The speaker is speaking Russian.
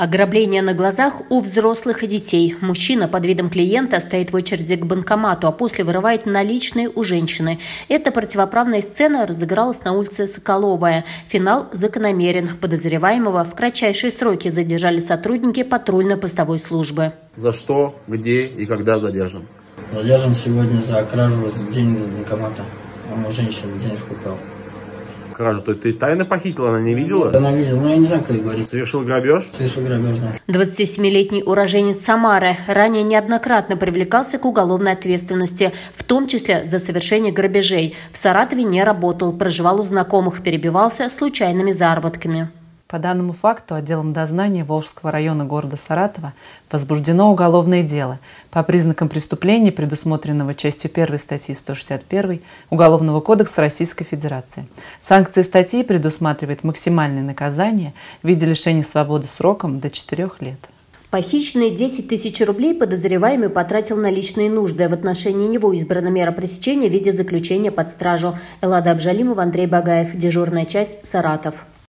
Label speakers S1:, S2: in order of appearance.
S1: Ограбление на глазах у взрослых и детей. Мужчина под видом клиента стоит в очереди к банкомату, а после вырывает наличные у женщины. Эта противоправная сцена разыгралась на улице Соколовая. Финал закономерен. Подозреваемого в кратчайшие сроки задержали сотрудники патрульно-постовой службы.
S2: За что, где и когда задержан?
S3: Задержан сегодня за кражу денег из банкомата. Он у женщины денежку украл.
S2: Кражу? То есть ты тайно похитила, она не видела?
S3: Нет, она видела, но я не знаю, как говорить.
S2: Совершил грабеж?
S3: Совершил грабеж, да.
S1: 27-летний уроженец Самары ранее неоднократно привлекался к уголовной ответственности, в том числе за совершение грабежей. В Саратове не работал, проживал у знакомых, перебивался случайными заработками.
S4: По данному факту отделом дознания Волжского района города Саратова возбуждено уголовное дело по признакам преступления, предусмотренного частью 1 статьи 161 Уголовного кодекса Российской Федерации. Санкция статьи предусматривает максимальное наказание в виде лишения свободы сроком до 4 лет.
S1: Похищенные 10 тысяч рублей подозреваемый потратил на личные нужды. В отношении него избрана мера пресечения в виде заключения под стражу. Эллада Абжалимова, Андрей Багаев. Дежурная часть, Саратов.